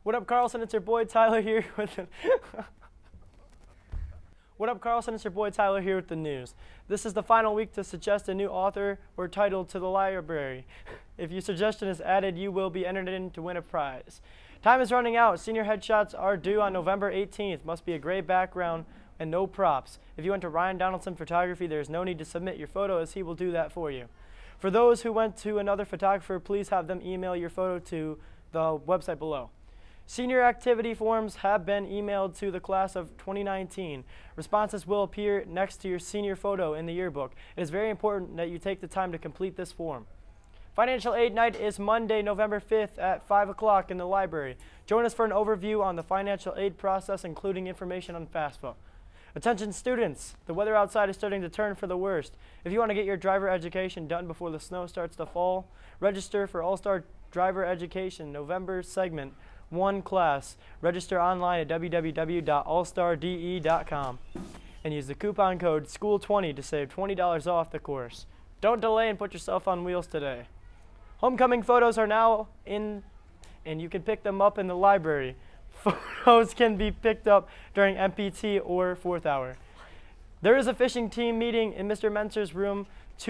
What up, Carlson? It's your boy Tyler here with the What up, Carlson? It's your boy Tyler here with the news. This is the final week to suggest a new author or title to the library. If your suggestion is added, you will be entered in to win a prize. Time is running out. Senior headshots are due on November 18th. Must be a gray background and no props. If you went to Ryan Donaldson Photography, there is no need to submit your photo as he will do that for you. For those who went to another photographer, please have them email your photo to the website below. Senior activity forms have been emailed to the class of 2019. Responses will appear next to your senior photo in the yearbook. It is very important that you take the time to complete this form. Financial aid night is Monday, November 5th at 5 o'clock in the library. Join us for an overview on the financial aid process, including information on FAFSA. Attention students, the weather outside is starting to turn for the worst. If you want to get your driver education done before the snow starts to fall, register for All-Star Driver Education November segment 1 class. Register online at www.allstarde.com and use the coupon code SCHOOL20 to save $20 off the course. Don't delay and put yourself on wheels today. Homecoming photos are now in, and you can pick them up in the library. Photos can be picked up during MPT or 4th hour. There is a fishing team meeting in Mr. Mentzer's room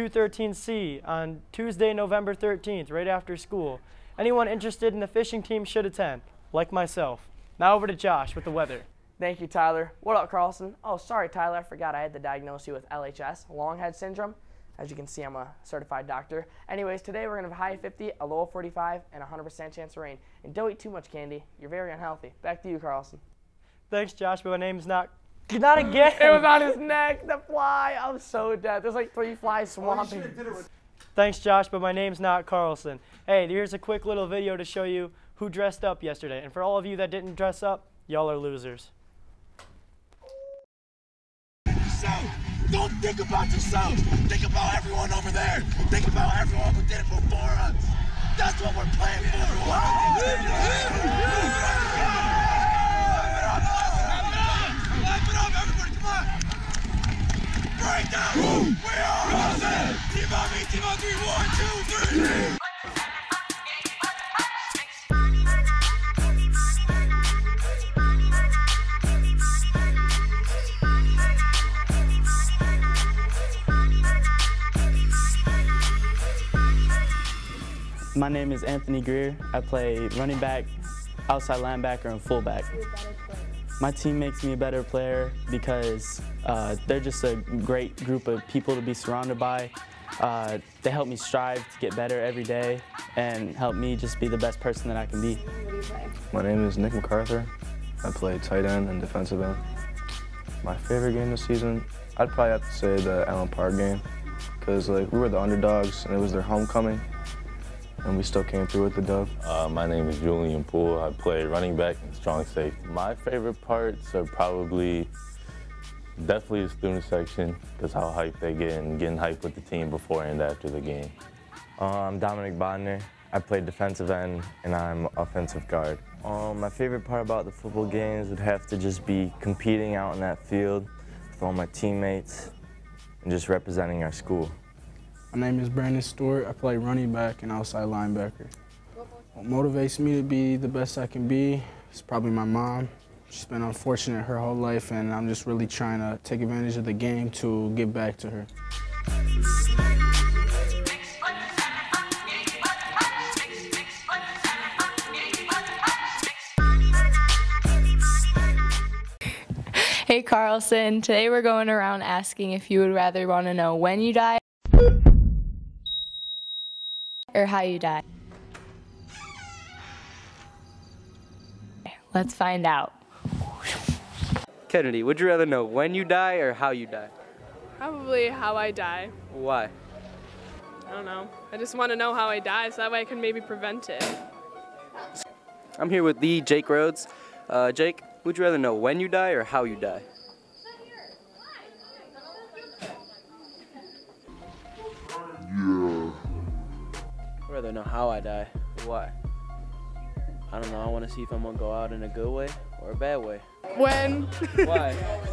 213C on Tuesday, November 13th, right after school. Anyone interested in the fishing team should attend, like myself. Now over to Josh with the weather. Thank you, Tyler. What up, Carlson? Oh, sorry, Tyler. I forgot I had to diagnose you with LHS, long head syndrome. As you can see, I'm a certified doctor. Anyways, today we're going to have a high of 50, a low of 45, and a 100% chance of rain. And don't eat too much candy. You're very unhealthy. Back to you, Carlson. Thanks, Josh, but my name's not again. It was on his neck, the fly. I'm so dead. There's like 3 flies swamping. Thanks, Josh, but my name's not Carlson. Hey, here's a quick little video to show you who dressed up yesterday. And for all of you that didn't dress up, y'all are losers. Don't think about yourself. Think about everyone over there. Think about everyone who did it before us. That's what we're playing for. Clap it up, everybody, come on. Break down. We are Carlson. Team on me, team on 3. 1, 2, 3. My name is Anthony Greer. I play running back, outside linebacker, and fullback. My team makes me a better player because they're just a great group of people to be surrounded by. They help me strive to get better every day and help me just be the best person that I can be. My name is Nick MacArthur. I play tight end and defensive end. My favorite game this season, I'd probably have to say the Allen Park game because we were the underdogs and it was their homecoming. And we still came through with the dub. My name is Julian Poole. I play running back and strong safety. My favorite parts are definitely the student section, because how hyped they get and getting hyped with the team before and after the game. I'm Dominic Bodner. I play defensive end and I'm offensive guard. My favorite part about the football games would have to just be competing out in that field with all my teammates and just representing our school. My name is Brandon Stewart. I play running back and outside linebacker. What motivates me to be the best I can be is probably my mom. She's been unfortunate her whole life, and I'm just really trying to take advantage of the game to give back to her. Hey Carlson, today we're going around asking if you would rather want to know when you die or how you die. Let's find out. Kennedy, would you rather know when you die or how you die? Probably how I die. Why? I don't know. I just want to know how I die so that way I can maybe prevent it. I'm here with the Jake Rhodes. Jake, would you rather know when you die or how you die? I'd rather know how I die. Why? I don't know. I want to see if I'm going to go out in a good way or a bad way. When? Why?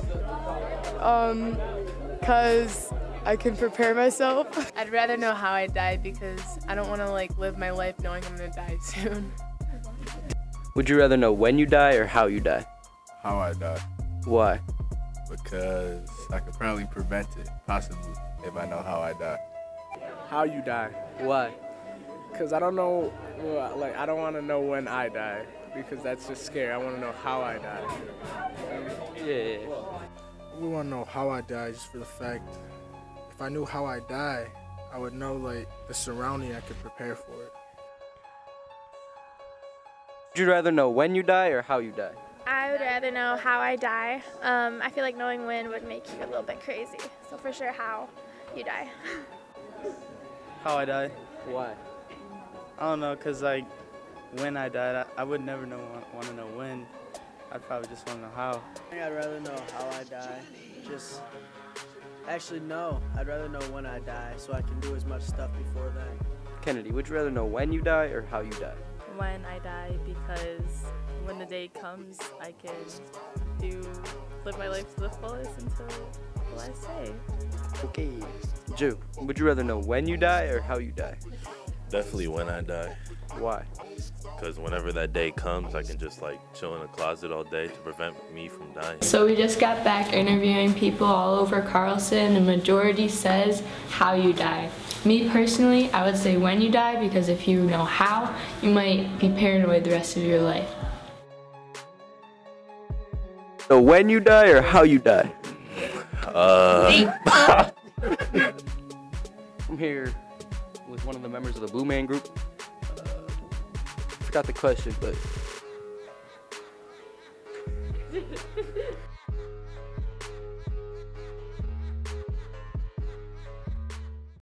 'Cause I can prepare myself. I'd rather know how I die because I don't want to live my life knowing I'm gonna die soon. Would you rather know when you die or how you die? How I die. Why? Because I could probably prevent it, possibly, if I know how I die. How you die. Why? Because I don't know, like, I don't want to know when I die, because that's just scary. I want to know how I die. Yeah. We want to know how I die just for the fact, if I knew how I die, I would know, like, the surrounding I could prepare for it. Would you rather know when you die or how you die? I would rather know how I die. I feel like knowing when would make you a little bit crazy. So for sure, how you die. How I die? Why? I don't know, cause like when I died, I would never want to know when. I'd probably just want to know how. I think I'd rather know how I die. Actually, no. I'd rather know when I die so I can do as much stuff before then. Kennedy, would you rather know when you die or how you die? When I die, because when the day comes, I can live my life to the fullest until the last day. Okay. Drew, would you rather know when you die or how you die? Definitely when I die. Why? Because whenever that day comes, I can just like chill in a closet all day to prevent me from dying. So we just got back interviewing people all over Carlson. The majority says how you die. Me personally, I would say when you die, because if you know how, you might be paranoid the rest of your life. So when you die or how you die? I'm here with one of the members of the Blue Man Group. Forgot the question, but